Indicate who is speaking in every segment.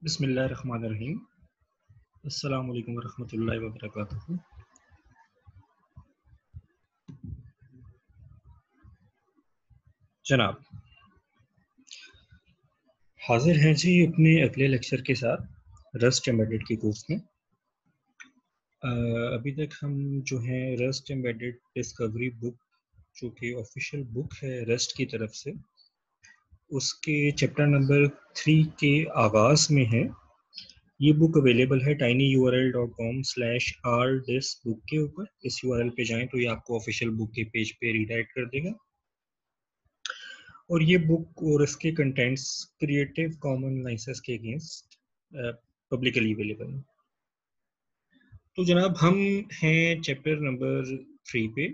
Speaker 1: बिस्मिल्लाहिर्रहमानिर्रहीम। अस्सलाम वालेकुम वरहमतुल्लाहि वबरकातुहू। जनाब, हाजिर हैं जी अपने अगले लेक्चर के साथ रस्ट एम्बेडेड के कोर्स में। अभी तक हम जो है रस्ट एम्बेडेड डिस्कवरी बुक, जो कि ऑफिशियल बुक है रस्ट की तरफ से, उसके चैप्टर नंबर 3 के आगाज़ में है। ये बुक अवेलेबल है tinyurl.com/rdisbook के ऊपर। इस URL पे जाएं तो ये आपको ऑफिशियल बुक के पेज पे रीडायरेक्ट कर देगा। और ये बुक और इसके कंटेंट्स क्रिएटिव कॉमन लाइसेंस के अगेंस्ट पब्लिकली अवेलेबल है। तो जनाब, हम हैं चैप्टर नंबर 3 पे,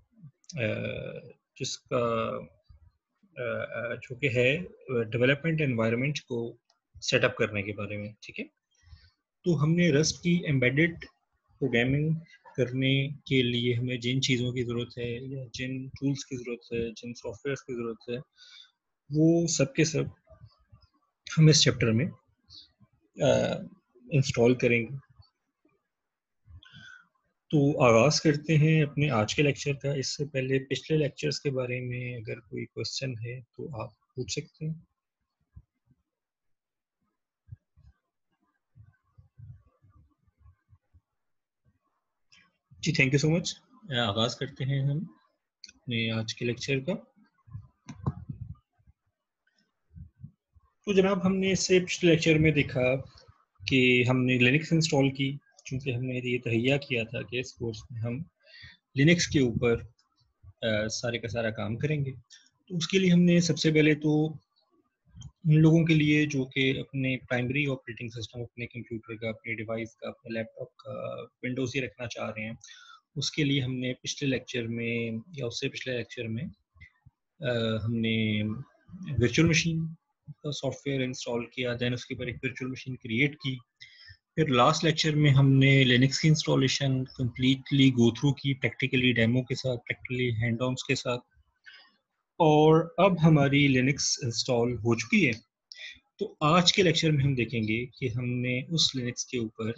Speaker 1: जिसका जो कि है डेवलपमेंट एनवायरनमेंट को सेटअप करने के बारे में। ठीक है, तो हमने रस्ट की एम्बेडेड प्रोग्रामिंग करने के लिए हमें जिन चीज़ों की ज़रूरत है या जिन टूल्स की ज़रूरत है, जिन सॉफ्टवेयर की ज़रूरत है, वो सब के सब हम इस चैप्टर में इंस्टॉल करेंगे। तो आगाज़ करते हैं अपने आज के लेक्चर का। इससे पहले पिछले लेक्चर्स के बारे में अगर कोई क्वेश्चन है तो आप पूछ सकते हैं। जी, थैंक यू सो मच। आगाज़ करते हैं हम अपने आज के लेक्चर का। तो जनाब, हमने इससे पिछले लेक्चर में देखा कि हमने लिनक्स इंस्टॉल की, क्योंकि हमने ये तहैया किया था कि इस कोर्स में हम लिनक्स के ऊपर सारे का सारा काम करेंगे। तो उसके लिए हमने सबसे पहले तो उन लोगों के लिए जो कि अपने प्राइमरी ऑपरेटिंग सिस्टम अपने कंप्यूटर का, अपने डिवाइस का, अपने लैपटॉप का विंडोज़ ही रखना चाह रहे हैं, उसके लिए हमने पिछले लेक्चर में या उससे पिछले लेक्चर में हमने वर्चुअल मशीन का सॉफ्टवेयर इंस्टॉल किया। देन उसके ऊपर एक वर्चुअल मशीन क्रिएट की। फिर लास्ट लेक्चर में हमने लिनक्स की इंस्टॉलेशन कंप्लीटली गो थ्रू की, प्रैक्टिकली डेमो के साथ, प्रैक्टिकली हैंड ऑन्स के साथ। और अब हमारी लिनक्स इंस्टॉल हो चुकी है। तो आज के लेक्चर में हम देखेंगे कि हमने उस लिनक्स के ऊपर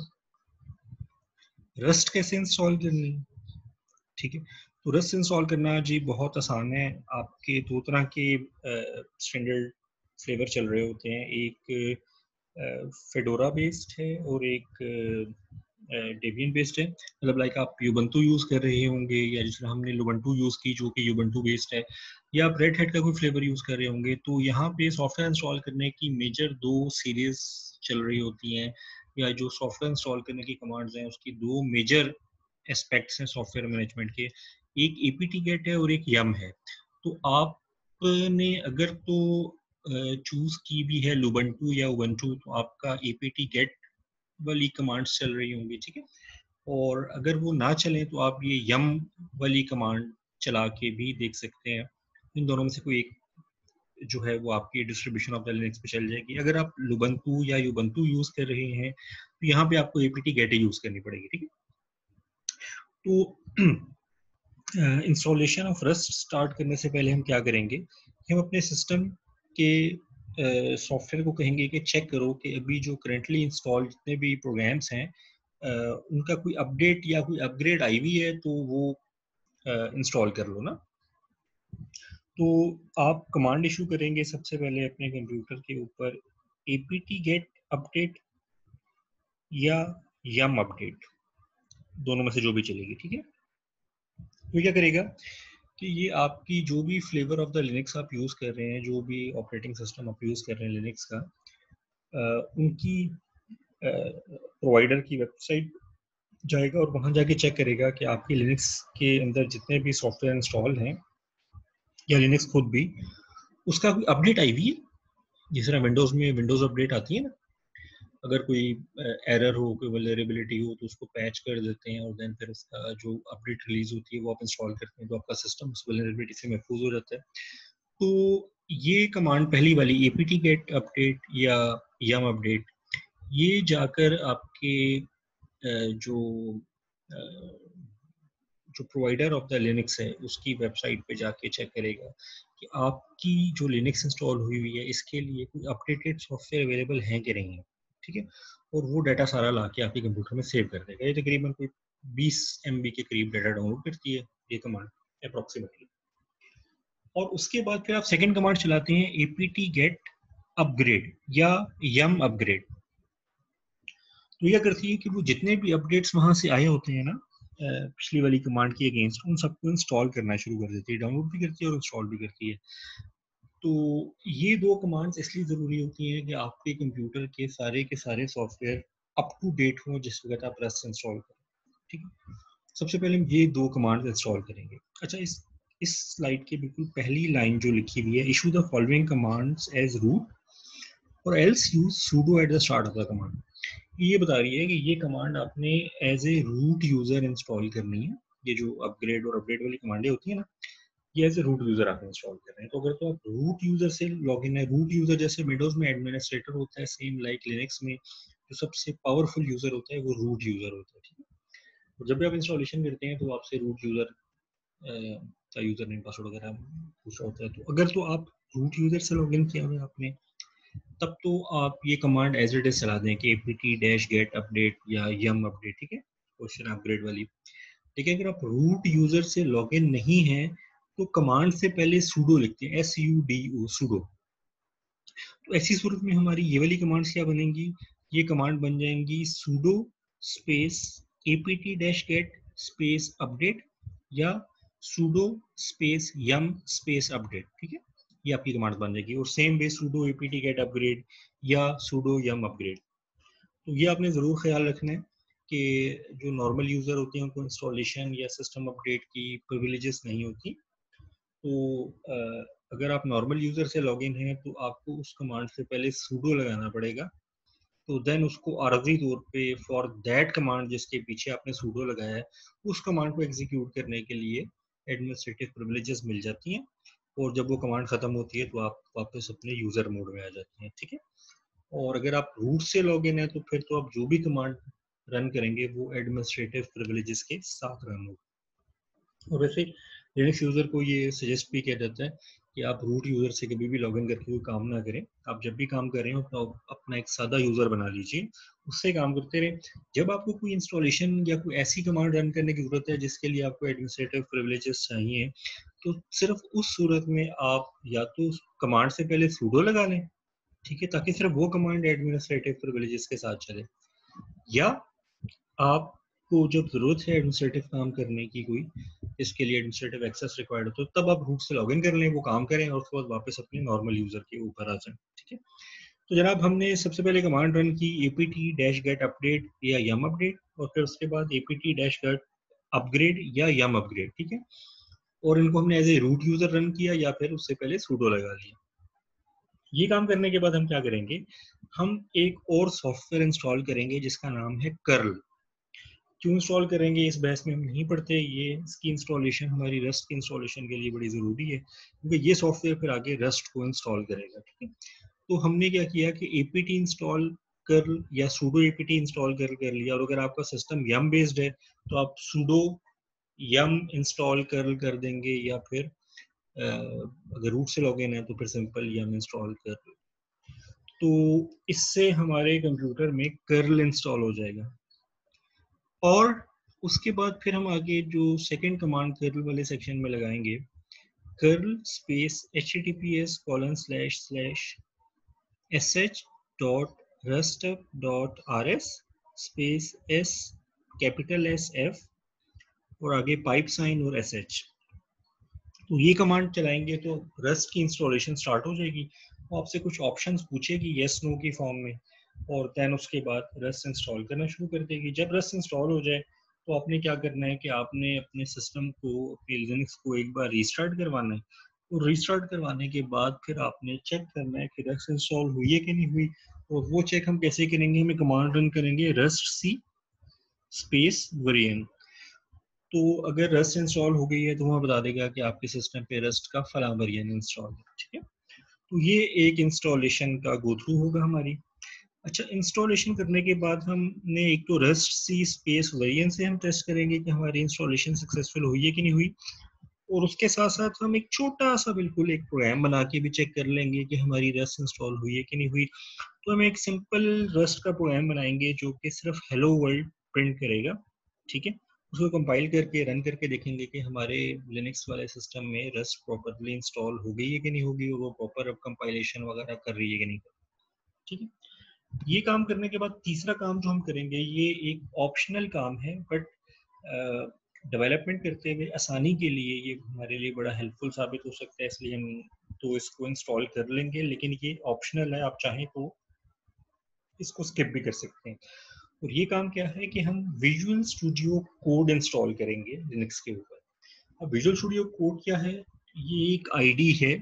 Speaker 1: रस्ट कैसे इंस्टॉल करनी है। ठीक है, तो रस्ट इंस्टॉल करना जी बहुत आसान है। आपके दो तरह के स्टैंडर्ड फ्लेवर चल रहे होते हैं, एक फेडोरा बेस्ड है और एक डेबियन बेस्ड है। मतलब लाइक आप यूबंटू यूज़ कर रहे होंगे, या जिस तरह हमने लुबंटू यूज़ की जो कि यूबंटू बेस्ड है, या आप रेड हैट का कोई फ्लेवर यूज़ कर रहे होंगे। तो यहाँ पे सॉफ्टवेयर इंस्टॉल करने की मेजर दो सीरीज चल रही होती हैं, या जो सॉफ्टवेयर इंस्टॉल करने की कमांड्स हैं उसकी दो मेजर एस्पेक्ट्स हैं सॉफ्टवेयर मैनेजमेंट के। एक एपीटी गेट है और एक यम है। तो आपने अगर तो चूज की भी है लुबंटू या उबंटू, तो आपका एपीटी गेट वाली कमांड्स चल रही होंगी। ठीक है, और अगर वो ना चलें तो आप ये यम वाली कमांड चला के भी देख सकते हैं। इन दोनों में से कोई एक जो है वो आपकी डिस्ट्रीब्यूशन ऑफ द लिनक्स पे चल जाएगी। अगर आप लुबंटू या युबंटू यूज कर रहे हैं तो यहाँ पे आपको एपीटी गेट यूज करनी पड़ेगी। ठीक है, तो इंस्टॉलेशन ऑफ रस्ट स्टार्ट करने से पहले हम क्या करेंगे कि हम अपने सिस्टम के सॉफ्टवेयर को कहेंगे कि चेक करो कि अभी जो करंटली इंस्टॉल जितने भी प्रोग्राम्स हैं उनका कोई अपडेट या कोई अपग्रेड आई हुई है तो वो इंस्टॉल कर लो ना। तो आप कमांड इशू करेंगे सबसे पहले अपने कंप्यूटर के ऊपर apt get अपडेट या yum अपडेट, दोनों में से जो भी चलेगी। ठीक है, तो क्या करेगा कि ये आपकी जो भी फ्लेवर ऑफ द लिनक्स आप यूज़ कर रहे हैं, जो भी ऑपरेटिंग सिस्टम आप यूज़ कर रहे हैं लिनक्स का, उनकी प्रोवाइडर की वेबसाइट जाएगा और वहाँ जाके चेक करेगा कि आपकी लिनक्स के अंदर जितने भी सॉफ्टवेयर इंस्टॉल हैं या लिनक्स खुद भी, उसका कोई अपडेट आई हुई है। जिस तरह विंडोज़ में विंडोज़ अपडेट आती है ना, अगर कोई एरर हो, कोई वल्नरेबिलिटी हो तो उसको पैच कर देते हैं और देन फिर उसका जो अपडेट रिलीज होती है वो आप इंस्टॉल करते हैं तो आपका सिस्टम उस वल्नरेबिलिटी से महफूज हो जाता है। तो ये कमांड पहली वाली apt get अपडेट या yum अपडेट, ये जाकर आपके जो जो प्रोवाइडर ऑफ द लिनक्स है उसकी वेबसाइट पे जाके चेक करेगा कि आपकी जो लिनक्स इंस्टॉल हुई हुई है इसके लिए कोई अपडेटेड सॉफ्टवेयर अवेलेबल है कि नहीं है। ठीक है, और वो डाटा सारा ला के आपके कंप्यूटर में सेव कर देगा। ये तकरीबन कोई 20 MB के करीब डाटा डाउनलोड करती है ये कमांड अप्रोक्सीमेटली। और उसके बाद फिर आप सेकंड कमांड चलाते हैं apt get अपग्रेड या yum अपग्रेड। तो यह करती है कि वो जितने भी अपडेट्स वहां से आए होते हैं ना पिछली वाली कमांड के अगेंस्ट, उन सबको इंस्टॉल करना शुरू कर देती है, डाउनलोड भी करती है और इंस्टॉल भी करती है। तो ये दो कमांड्स इसलिए ज़रूरी होती हैं कि आपके कंप्यूटर के सारे सॉफ्टवेयर अप टू डेट हों जिस वक्त आप रस्ट इंस्टॉल करें। ठीक है, सबसे पहले हम ये दो कमांड्स इंस्टॉल करेंगे। अच्छा, इस स्लाइड की बिल्कुल पहली लाइन जो लिखी हुई है, issue the following commands as root और else use sudo at the start of the command. ये बता रही है कि ये कमांड आपने as a root user install करनी है। ये जो अपग्रेड और अपडेट वाली कमांडें होती है ना, ये एज ए रूट यूजर आप इंस्टॉल कर रहे हैं। तो अगर तो आप रूट यूजर से लॉग इन है, रूट यूजर जैसे विंडोज में एडमिनिस्ट्रेटर होता है, सेम लाइक लिनक्स में जो सबसे पावरफुल यूजर होता है वो रूट यूजर होता है। ठीक है, तो जब भी आप इंस्टॉलेशन करते हैं तो आपसे रूट यूजर का यूजर नेम पासवर्ड वगैरह पूछा होता है। तो अगर तो आप रूट यूजर से लॉग इन किया हुआ है आपने, तब तो आप ये कमांड एज इट इज चला दें कि apt-get अपडेट या yum अपडेट। ठीक है, क्वेश्चन अपग्रेड वाली। लेकिन अगर आप रूट यूजर से लॉगिन नहीं है तो कमांड से पहले sudo लिखते हैं, sudo sudo। तो ऐसी सूरत में हमारी ये वाली कमांड्स क्या बनेंगी, ये कमांड बन जाएंगी sudo space apt-get space update या sudo space yum space update. ठीक है, ये आपकी कमांड बन जाएगी। और same way sudo apt-get upgrade या sudo yum अपग्रेड। तो ये आपने ज़रूर ख्याल रखना है कि जो नॉर्मल यूज़र होते हैं उनको इंस्टॉलेशन या सिस्टम अपडेट की प्रिविलेजेस नहीं होती। तो अगर आप नॉर्मल यूज़र से लॉगिन हैं तो आपको उस कमांड से पहले sudo लगाना पड़ेगा। तो देन उसको आर्जी तौर पे फॉर दैट कमांड जिसके पीछे आपने sudo लगाया है, उस कमांड को एग्जीक्यूट करने के लिए एडमिनिस्ट्रेटिव प्रिविलेजेस मिल जाती हैं। और जब वो कमांड ख़त्म होती है तो आप वापस अपने यूज़र मोड में आ जाते हैं। ठीक है, और अगर आप रूट से लॉगिन है तो फिर तो आप जो भी कमांड रन करेंगे वो एडमिनिस्ट्रेटिव प्रिविलेजेस के साथ रन होगा। और वैसे लिनक्स यूजर को ये सजेस्ट भी किया जाता है कि आप रूट यूजर से कभी भी लॉगिन करके कोई काम ना करें। आप जब भी काम कर रहे हो तो अपना एक सादा यूजर बना लीजिए, उससे काम करते रहें। जब आपको कोई इंस्टॉलेशन या कोई ऐसी कमांड रन करने की जरूरत है जिसके लिए आपको एडमिनिस्ट्रेटिव प्रिविलेजेस चाहिए, तो सिर्फ उस सूरत में आप या तो कमांड से पहले sudo लगा लें, ठीक है, ताकि सिर्फ वो कमांड एडमिनिस्ट्रेटिव प्रिविलेजेस के साथ चले। या आपको जब जरूरत है एडमिनिस्ट्रेटिव काम करने की कोई, इसके लिए एडमिनिस्ट्रेटिव एक्सेस रिक्वायर्ड हो, तो तब आप रूट से लॉगिन कर लें, वो काम करें और उसके बाद वापस अपने नॉर्मल यूजर के ऊपर आ जाएं। ठीक है, तो जनाब हमने सबसे पहले कमांड रन की apt-get अपडेट या yum अपडेट, और फिर उसके बाद apt-get अपग्रेड या yum अपग्रेड। ठीक है, और इनको हमने as a root user run किया या फिर उससे पहले sudo लगा लिया। ये काम करने के बाद हम क्या करेंगे, हम एक और सॉफ्टवेयर इंस्टॉल करेंगे जिसका नाम है कर्ल। क्यों इंस्टॉल करेंगे इस बहस में हम नहीं पढ़ते, ये इसकी इंस्टॉलेशन हमारी रस्ट की इंस्टॉलेशन के लिए बड़ी ज़रूरी है, क्योंकि ये सॉफ्टवेयर फिर आगे रस्ट को इंस्टॉल करेगा। ठीक है, तो हमने क्या किया कि apt इंस्टॉल कर या sudo apt इंस्टॉल कर लिया। और अगर आपका सिस्टम yum बेस्ड है तो आप sudo yum इंस्टॉल कर देंगे, या फिर अगर रूट से लॉगिन है तो फिर सिंपल yum इंस्टॉल कर। तो इससे हमारे कंप्यूटर में कर्ल इंस्टॉल हो जाएगा। और उसके बाद फिर हम आगे जो सेकंड कमांड कर्ल वाले सेक्शन में लगाएंगे, curl space https://sh.rustup.rs space s capital SF और आगे पाइप साइन और sh। तो ये कमांड चलाएंगे तो रस्ट की इंस्टॉलेशन स्टार्ट हो जाएगी। वो आपसे कुछ ऑप्शंस पूछेगी यस नो की फॉर्म में, और देन उसके बाद रस्ट इंस्टॉल करना शुरू कर देगी। जब रस्ट इंस्टॉल हो जाए तो आपने क्या करना है कि आपने अपने सिस्टम को, अपने लिनक्स को एक बार रीस्टार्ट करवाना है। और रीस्टार्ट करवाने के बाद फिर आपने चेक करना है कि रस्ट इंस्टॉल हुई है कि नहीं हुई। और वो चेक हम कैसे करेंगे, हमें कमांड रन करेंगे रस्ट सी स्पेस वेरिएंट। तो अगर रस्ट इंस्टॉल हो गई है तो वहाँ बता देगा कि आपके सिस्टम पे रस्ट का फला वेरिएंट इंस्टॉल है। ठीक है, तो ये एक इंस्टॉलेशन का गो थ्रू होगा हमारी। अच्छा, इंस्टॉलेशन करने के बाद हमने एक तो रस्ट सी स्पेस वेरिएंट से हम टेस्ट करेंगे कि हमारी इंस्टॉलेशन सक्सेसफुल हुई है कि नहीं हुई। और उसके साथ साथ हम एक छोटा सा बिल्कुल एक प्रोग्राम बना के भी चेक कर लेंगे कि हमारी रस्ट इंस्टॉल हुई है कि नहीं हुई। तो हम एक सिंपल रस्ट का प्रोग्राम बनाएंगे जो कि सिर्फ हेलो वर्ल्ड प्रिंट करेगा, ठीक है। उसको कंपाइल करके रन करके देखेंगे कि हमारे लिनक्स वाले सिस्टम में रस्ट प्रॉपरली इंस्टॉल हो गई है कि नहीं होगी, और वो प्रॉपर अब कंपाइलेशन वगैरह कर रही है कि नहीं, ठीक है। ये काम करने के बाद तीसरा काम जो हम करेंगे, ये एक ऑप्शनल काम है, बट डेवलपमेंट करते हुए आसानी के लिए ये हमारे लिए बड़ा हेल्पफुल साबित हो सकता है, इसलिए हम तो इसको इंस्टॉल कर लेंगे, लेकिन ये ऑप्शनल है, आप चाहें तो इसको स्किप भी कर सकते हैं। और ये काम क्या है कि हम विजुअल स्टूडियो कोड इंस्टॉल करेंगे लिनक्स के ऊपर। अब विजुअल स्टूडियो कोड क्या है, ये एक आईडी है,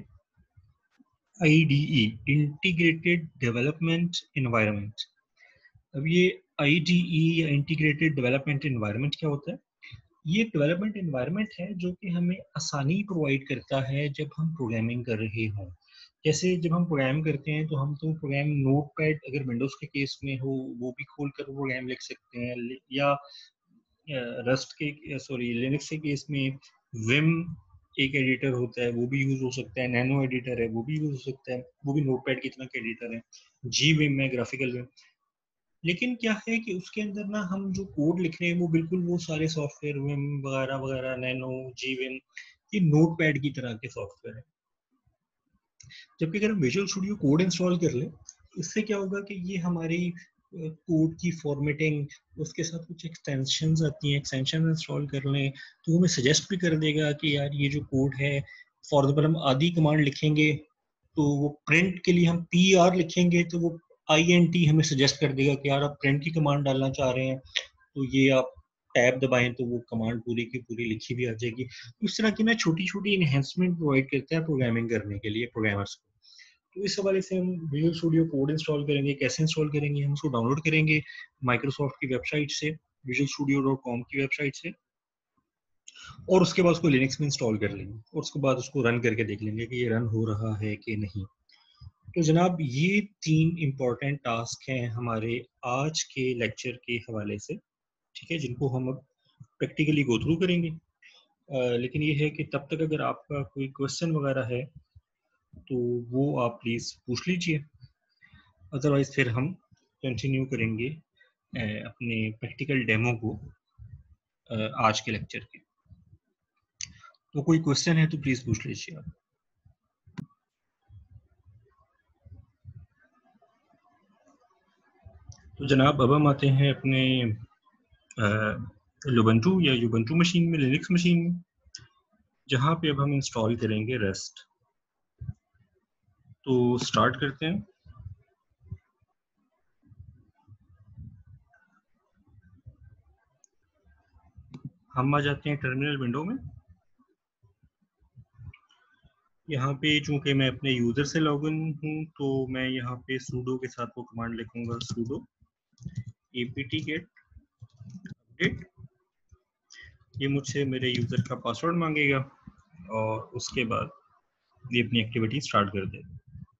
Speaker 1: IDE, इंटीग्रेटेड डेवलपमेंट एनवायरनमेंट। अब ये IDE या इंटीग्रेटेड डेवलपमेंट एनवायरनमेंट क्या होता है? ये डेवलपमेंट एनवायरनमेंट है जो कि हमें आसानी प्रोवाइड करता है जब हम प्रोग्रामिंग कर रहे हों। जैसे जब हम प्रोग्राम करते हैं तो हम तो प्रोग्राम नोटपैड, अगर विंडोज के केस में हो, वो भी खोल कर प्रोग्राम लिख सकते हैं, या रस्ट के सॉरी लिनक्स के केस में विम एक एडिटर होता है, वो भी यूज हो सकता है, नैनो एडिटर है वो भी यूज हो सकता है, वो भी नोटपैड की तरह के एडिटर है, जी विम है, ग्राफिकल विम। लेकिन क्या है कि उसके अंदर ना हम जो कोड लिख रहे हैं वो बिल्कुल वो सारे सॉफ्टवेयर विम वगैरह वगैरह, नैनो, जी विम, ये नोटपैड की तरह के सॉफ्टवेयर है। जबकि अगर हम विजुअल स्टूडियो कोड इंस्टॉल कर लें, इससे क्या होगा कि ये हमारी कोड की फॉर्मेटिंग, उसके साथ कुछ एक्सटेंशंस आती हैं, एक्सटेंशन इंस्टॉल कर लें तो हमें सजेस्ट भी कर देगा कि यार ये जो कोड है, फॉर एग्जाम्पल हम आदि कमांड लिखेंगे तो वो प्रिंट के लिए हम PR लिखेंगे तो वो INT हमें सजेस्ट कर देगा कि यार आप प्रिंट की कमांड डालना चाह रहे हैं, तो ये आप टैब दबाएं तो वो कमांड पूरी की पूरी लिखी भी आ जाएगी। इस तरह की ना छोटी छोटी इन्हेंसमेंट प्रोवाइड करता है प्रोग्रामिंग करने के लिए प्रोग्रामर्स को। तो इस हवाले से हम विजुअल स्टूडियो कोड इंस्टॉल करेंगे। कैसे इंस्टॉल करेंगे? हम उसको डाउनलोड करेंगे माइक्रोसॉफ्ट की वेबसाइट से, visualstudio.com की वेबसाइट से, और उसके बाद उसको लिनक्स में इंस्टॉल कर लेंगे, और उसके बाद उसको रन करके देख लेंगे कि ये रन हो रहा है कि नहीं। तो जनाब ये 3 इम्पॉर्टेंट टास्क हैं हमारे आज के लेक्चर के हवाले से, ठीक है, जिनको हम अब प्रैक्टिकली गो थ्रू करेंगे। लेकिन ये है कि तब तक अगर आपका कोई क्वेश्चन वगैरह है तो वो आप प्लीज़ पूछ लीजिए, अदरवाइज फिर हम कंटिन्यू करेंगे अपने प्रैक्टिकल डेमो को आज के लेक्चर के। तो कोई क्वेश्चन है तो प्लीज़ पूछ लीजिए आप। तो जनाब अब हम आते हैं अपने लुबंटू या युबंटू मशीन में, लिनक्स मशीन में, जहाँ पे अब हम इंस्टॉल करेंगे रस्ट। तो स्टार्ट करते हैं। हम आ जाते हैं टर्मिनल विंडो में। यहाँ पे चूंकि मैं अपने यूज़र से लॉगिन हूँ तो मैं यहाँ पे sudo के साथ वो कमांड लिखूंगा, sudo apt-get अपडेट। ये मुझसे मेरे यूज़र का पासवर्ड मांगेगा और उसके बाद ये अपनी एक्टिविटी स्टार्ट कर देगा,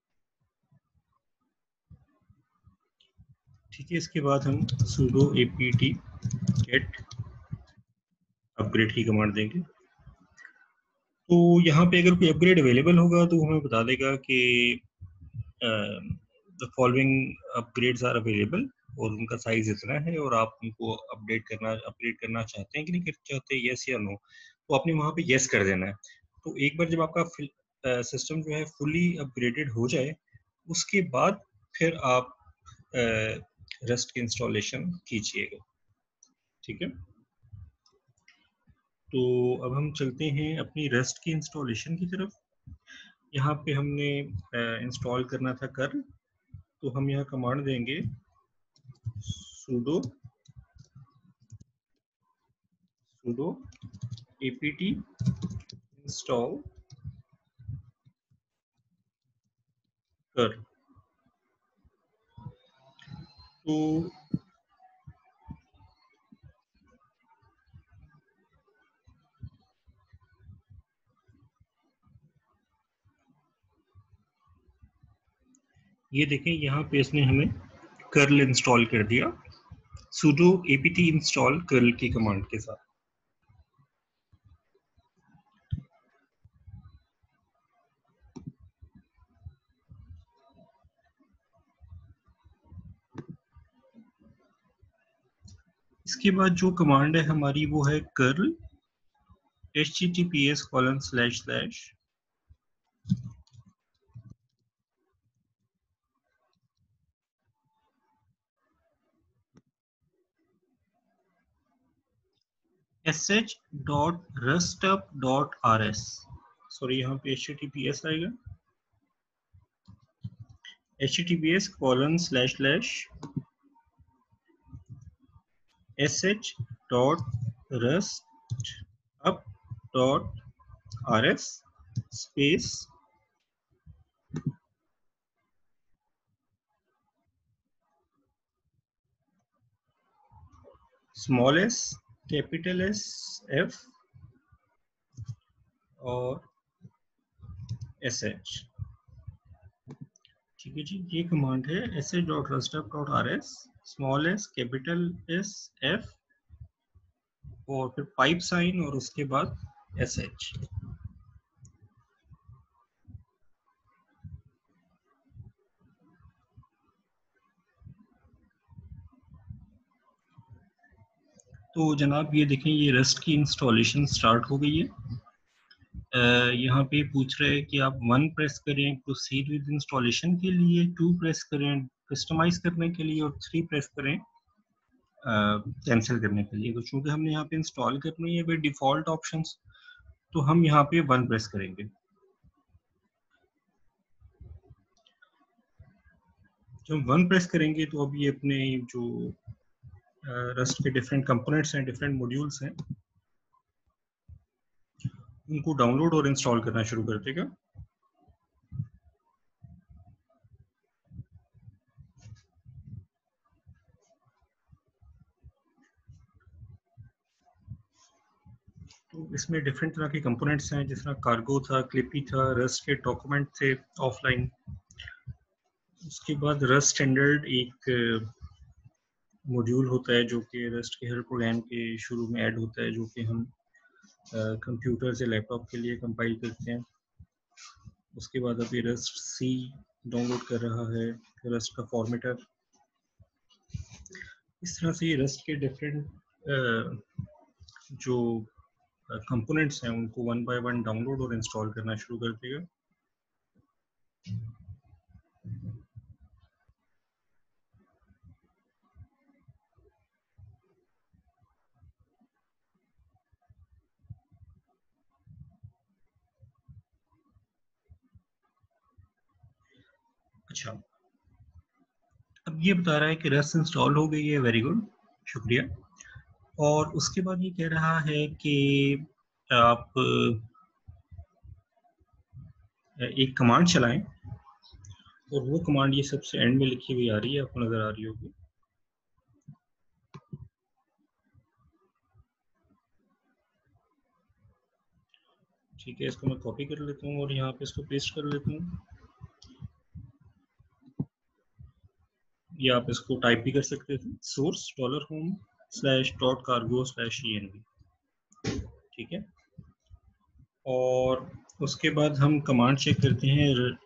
Speaker 1: ठीक है। इसके बाद हम sudo apt-get अपग्रेड की कमांड देंगे। तो यहाँ पे अगर कोई अपग्रेड अवेलेबल होगा तो हमें बता देगा कि the following upgrades are available, और उनका साइज इतना है और आप उनको अपग्रेड करना चाहते हैं कि नहीं चाहते, यस या नो, तो आपने वहाँ पे यस कर देना है। तो एक बार जब आपका सिस्टम जो है फुली अपग्रेडेड हो जाए, उसके बाद फिर आप रस्ट की इंस्टॉलेशन कीजिएगा, ठीक है। तो अब हम चलते हैं अपनी रस्ट की इंस्टॉलेशन की तरफ। यहाँ पे हमने इंस्टॉल करना था कर्ल, तो हम यहाँ कमांड देंगे sudo apt install कर्ल। तो ये देखें यहाँ पे इसने हमें कर्ल इंस्टॉल कर दिया sudo apt install कर्ल की कमांड के साथ। इसके बाद जो कमांड है हमारी वो है कर्ल https:// sh.rustup.rs। सॉरी, यहाँ पे https आएगा, https://sh.rustup.rs space small s capital S F और sh। ठीक है जी, ये कमांड है sh.rustup.rs small s capital S F और फिर पाइप साइन और उसके बाद sh। तो जनाब ये देखें, ये रस्ट की इंस्टॉलेशन स्टार्ट हो गई है। यहाँ पे पूछ रहे हैं कि आप 1 प्रेस करें प्रोसीड विद इंस्टॉलेशन के लिए, 2 प्रेस करें कस्टमाइज करने के लिए और 3 प्रेस करें कैंसिल करने के लिए। तो चूंकि हमने यहाँ पे इंस्टॉल करनी है बाय डिफॉल्ट ऑप्शंस, तो हम यहाँ पे 1 प्रेस करेंगे। जब हम 1 प्रेस करेंगे तो अब ये अपने जो रस्ट के डिफरेंट कंपोनेंट्स हैं, डिफरेंट मॉड्यूल्स हैं, उनको डाउनलोड और इंस्टॉल करना शुरू कर देगा। तो इसमें डिफरेंट तरह के कंपोनेंट्स हैं, जिस तरह कार्गो था, क्लिपी था, रस्ट के डॉक्यूमेंट थे ऑफलाइन। उसके बाद रस्ट स्टैंडर्ड एक मॉड्यूल होता है जो कि रस्ट के हर प्रोग्राम के शुरू में ऐड होता है, जो कि हम कंप्यूटर से लैपटॉप के लिए कंपाइल करते हैं। उसके बाद अभी रस्ट सी डाउनलोड कर रहा है, रस्ट का फॉर्मेटर। इस तरह से ये रस्ट के डिफरेंट जो कंपोनेंट्स हैं उनको 1 बाय 1 डाउनलोड और इंस्टॉल करना शुरू कर देगा। अच्छा, अब ये बता रहा है कि रस्ट इंस्टॉल हो गई है, वेरी गुड, शुक्रिया। और उसके बाद ये कह रहा है कि आप एक कमांड चलाएं, और वो कमांड ये सबसे एंड में लिखी हुई आ रही है, आपको नजर आ रही होगी। ठीक है, इसको मैं कॉपी कर लेता हूँ और यहाँ पे इसको पेस्ट कर लेता हूँ, या आप इसको टाइप भी कर सकते थे, सोर्स $home/.cargo/env। ठीक है, और उसके बाद हम कमांड चेक करते हैं